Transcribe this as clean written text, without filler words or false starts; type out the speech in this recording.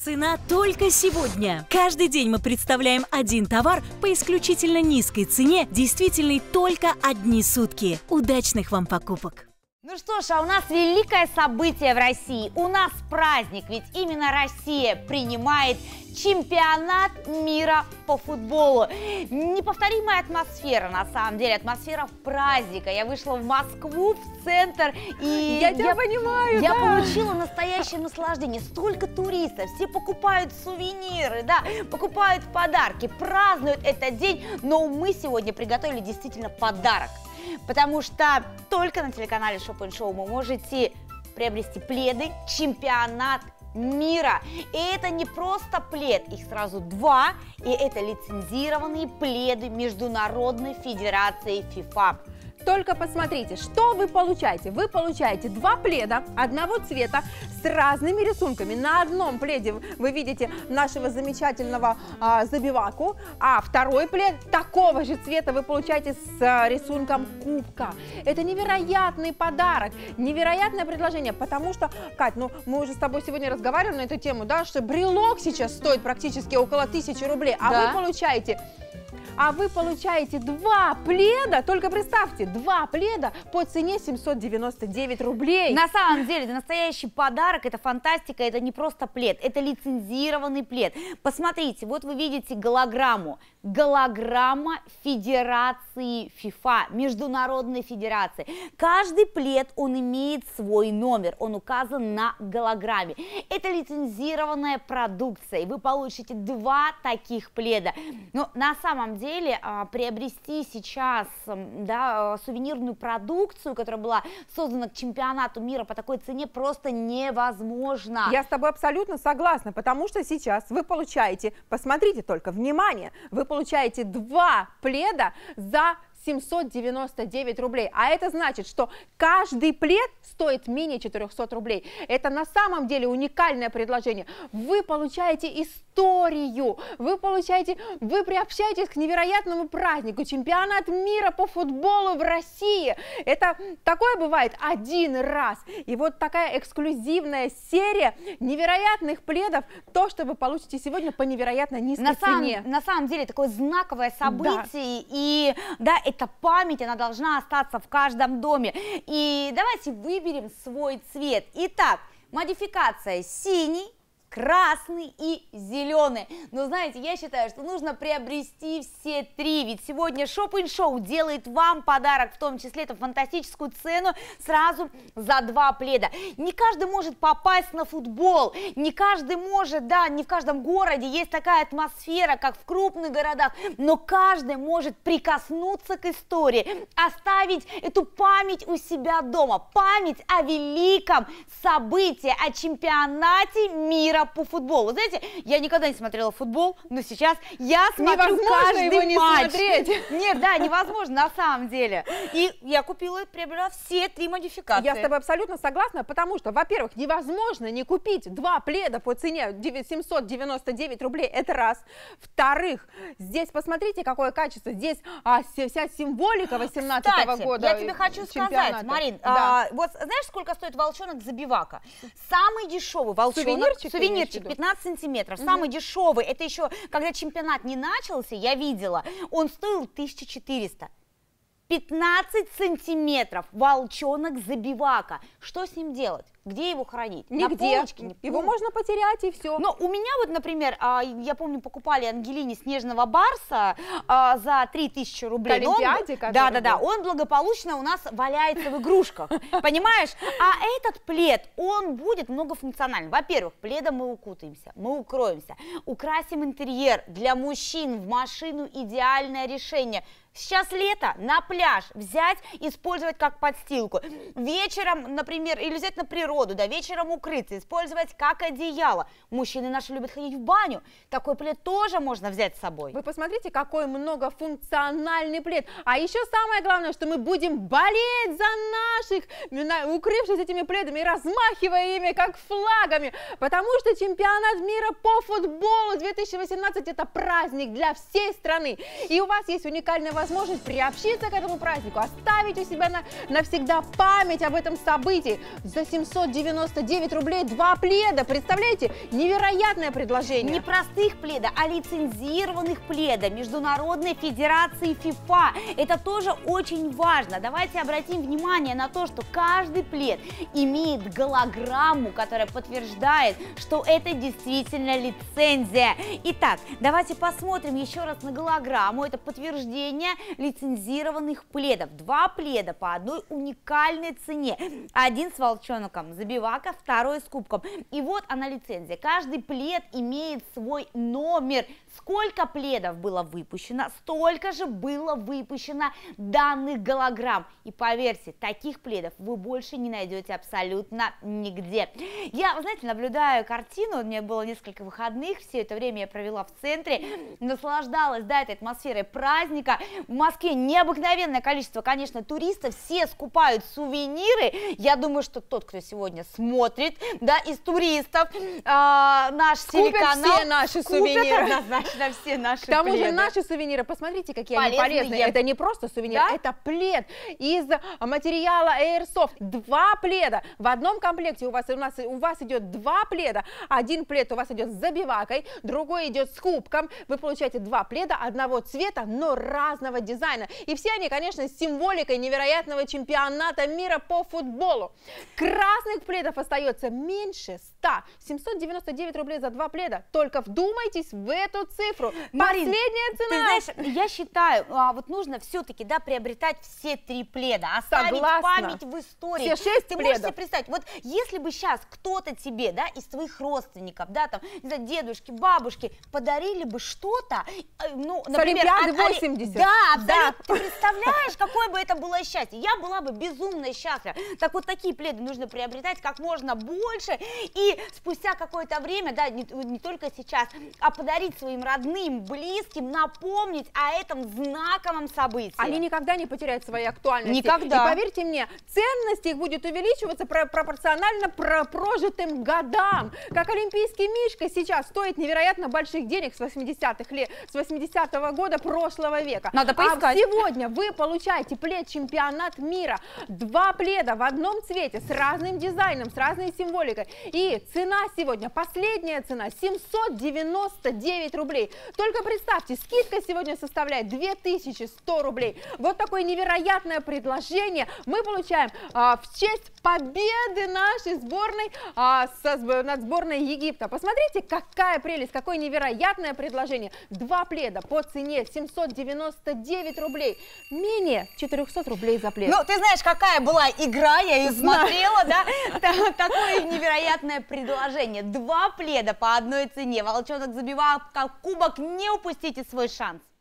Цена только сегодня. Каждый день мы представляем один товар по исключительно низкой цене, действительной только одни сутки. Удачных вам покупок! Ну что ж, а у нас великое событие в России. У нас праздник, ведь именно Россия принимает чемпионат мира по футболу. Неповторимая атмосфера, на самом деле, атмосфера праздника. Я вышла в Москву, в центр, и я тебя понимаю, я получила настоящее наслаждение. Столько туристов, все покупают сувениры, да, покупают подарки, празднуют этот день, но мы сегодня приготовили действительно подарок. Потому что только на телеканале Shop & Show вы можете приобрести пледы «Чемпионат мира». И это не просто плед, их сразу два, и это лицензированные пледы Международной Федерации FIFA. Только посмотрите, что вы получаете. Вы получаете два пледа одного цвета с разными рисунками. На одном пледе вы видите нашего замечательного забиваку, а второй плед такого же цвета вы получаете с рисунком кубка. Это невероятный подарок, невероятное предложение, потому что, Кать, ну мы уже с тобой сегодня разговаривали на эту тему, да, что брелок сейчас стоит практически около 1000 рублей, а да. вы получаете два пледа, только представьте, два пледа по цене 799 рублей. На самом деле, это настоящий подарок, это фантастика, это не просто плед, это лицензированный плед. Посмотрите, вот вы видите голограмму. Голограмма Федерации FIFA, Международной Федерации. Каждый плед, он имеет свой номер, он указан на голограмме. Это лицензированная продукция, и вы получите два таких пледа. Но на самом деле приобрести сейчас сувенирную продукцию, которая была создана к чемпионату мира по такой цене, просто невозможно. Я с тобой абсолютно согласна, потому что сейчас вы получаете, посмотрите только, внимание, вы получаете два пледа за 799 рублей, а это значит, что каждый плед стоит менее 400 рублей. Это на самом деле уникальное предложение. Вы получаете историю, вы приобщаетесь к невероятному празднику, чемпионат мира по футболу в России. Это такое бывает один раз. И вот такая эксклюзивная серия невероятных пледов, то, что вы получите сегодня по невероятно низкой цене. На самом деле такое знаковое событие, да. И да, это память, она должна остаться в каждом доме. И давайте выберем свой цвет. Итак, модификация синий, красный и зеленый. Но знаете, я считаю, что нужно приобрести все три, ведь сегодня Shop & Show делает вам подарок, в том числе эту фантастическую цену сразу за два пледа. Не каждый может попасть на футбол, не каждый может, да, не в каждом городе есть такая атмосфера, как в крупных городах, но каждый может прикоснуться к истории, оставить эту память у себя дома, память о великом событии, о чемпионате мира по футболу. Знаете, я никогда не смотрела футбол, но сейчас я смотрю каждый матч. Нет, да, невозможно на самом деле. И я купила и приобрела все три модификации. Я с тобой абсолютно согласна, потому что, во-первых, невозможно не купить два пледа по цене 799 рублей, это раз. Во-вторых, здесь посмотрите, какое качество, здесь вся символика 18-го года. Я тебе хочу сказать, Марин, да. Вот знаешь, сколько стоит волчонок забивака? Самый дешевый волчонок, сувенирчик 15 сантиметров, самый дешевый, это еще, когда чемпионат не начался, я видела, он стоил 1400. 15 сантиметров волчонок забивака. Что с ним делать? Где его хранить? Нигде. На полочке? Его можно потерять и все. Но у меня вот, например, я помню, покупали Ангелине снежного барса за 3000 рублей. К Олимпиаде, да, он благополучно у нас валяется в игрушках, понимаешь? А этот плед, он будет многофункциональным. Во-первых, пледом мы укутаемся, мы укроемся, украсим интерьер. Для мужчин в машину идеальное решение. Сейчас лето, на пляж взять, использовать как подстилку. Вечером, например, или взять на природу, да, вечером укрыться, использовать как одеяло. Мужчины наши любят ходить в баню. Такой плед тоже можно взять с собой. Вы посмотрите, какой многофункциональный плед. А еще самое главное, что мы будем болеть за наших, укрывшись этими пледами и размахивая ими как флагами. Потому что чемпионат мира по футболу 2018 это праздник для всей страны. И у вас есть уникальная возможность приобщиться к этому празднику, оставить у себя навсегда память об этом событии. За 700 799 рублей 2 пледа. Представляете? Невероятное предложение. Не простых пледа, а лицензированных пледа Международной Федерации ФИФА. Это тоже очень важно. Давайте обратим внимание на то, что каждый плед имеет голограмму, которая подтверждает, что это действительно лицензия. Итак, давайте посмотрим еще раз на голограмму. Это подтверждение лицензированных пледов. 2 пледа по одной уникальной цене. Один с волчонком забивака, второй с кубком. И вот она лицензия. Каждый плед имеет свой номер. Сколько пледов было выпущено, столько же было выпущено данных голограмм. И поверьте, таких пледов вы больше не найдете абсолютно нигде. Я, вы знаете, наблюдаю картину, у меня было несколько выходных, все это время я провела в центре, наслаждалась, да, этой атмосферой праздника. В Москве необыкновенное количество, конечно, туристов, все скупают сувениры. Я думаю, что тот, кто сегодня смотрит, да, из туристов, наш телеканал, все наши сувениры. Однозначно все наши К тому пледы. же наши сувениры, посмотрите, какие они Полезные. полезные. Это не просто сувенир, Да? это плед из материала Airsoft. 2 пледа. В одном комплекте у вас идет 2 пледа. Один плед у вас идет с забивакой, другой идет с кубком. Вы получаете 2 пледа одного цвета, но разного дизайна. И все они, конечно, с символикой невероятного чемпионата мира по футболу. Красных пледов остается меньше 100. 799 рублей за 2 пледа. Только вдумайтесь в эту цифру. Марин, Последняя цена. ты знаешь, я считаю, вот нужно все-таки, да, приобретать все 3 пледа, оставить Согласна. память в истории. Все 6 ты можешь пледов. себе представить, вот если бы сейчас кто-то тебе, да, из твоих родственников, да, там, не знаю, дедушки, бабушки, подарили бы что-то, ну, например, Олимпиады 80. Да, абсолютно. Да. Ты представляешь, какое бы это было счастье? Я была бы безумно счастлива. Так вот, такие пледы нужно приобретать как можно больше, и спустя какое-то время, да, не только сейчас, а подарить своим родным, близким, напомнить о этом знаковом событии. Они никогда не потеряют своей актуальности. Никогда. И поверьте мне, ценность их будет увеличиваться пропорционально прожитым годам. Как олимпийский мишка сейчас стоит невероятно больших денег с 80-х лет, с 80-го года прошлого века. Надо поискать. А сегодня вы получаете плед чемпионат мира. 2 пледа в одном цвете, с разным дизайном, с разной символикой. И цена сегодня, последняя цена, 799 рублей. Только представьте, скидка сегодня составляет 2100 рублей. Вот такое невероятное предложение мы получаем в честь победы нашей сборной над сборной Египта. Посмотрите, какая прелесть, какое невероятное предложение. 2 пледа по цене 799 рублей. Менее 400 рублей за плед. Ну, ты знаешь, какая была игра, я ее смотрела, да? Такое невероятное предложение. 2 пледа по одной цене. Волчонок забивал как кубок, не упустите свой шанс.